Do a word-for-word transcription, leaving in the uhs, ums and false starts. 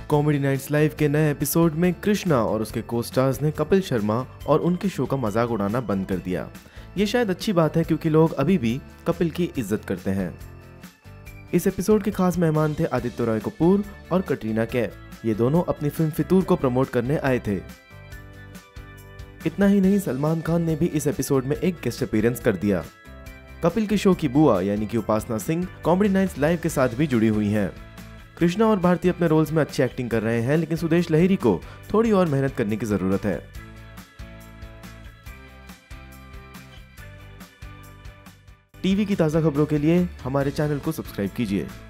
Comedy nights live के नए episode में कृष्णा और उसके को स्टार्स ने कपिल शर्मा और उनके शो का मजाक उड़ाना बंद कर दिया। ये शायद अच्छी बात है क्योंकि लोग अभी भी कपिल की इज्जत करते हैं। इस एपिसोड के खास मेहमान थे आदित्य रॉय कपूर और कटरीना कैफ। ये दोनों अपनी फिल्म फितूर को प्रमोट करने आए थे। इतना ही नहीं, सलमान खान ने भी इस एपिसोड में एक गेस्ट अपीयरेंस कर दिया। कपिल के शो की बुआ यानी कि Upasana Singh comedy nights live के साथ भी जुड़ी हुई हैं। कृष्णा और भारती अपने रोल्स में अच्छी एक्टिंग कर रहे हैं, लेकिन सुदेश लहिरी को थोड़ी और मेहनत करने की जरूरत है। टीवी की ताज़ा खबरों के लिए हमारे चैनल को सब्सक्राइब कीजिए।